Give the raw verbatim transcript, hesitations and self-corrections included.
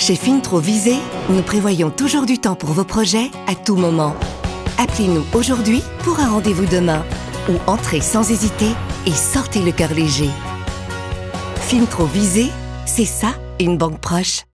Chez Fintro Visé, nous prévoyons toujours du temps pour vos projets à tout moment. Appelez-nous aujourd'hui pour un rendez-vous demain ou entrez sans hésiter et sortez le cœur léger. Fintro Visé, c'est ça une banque proche.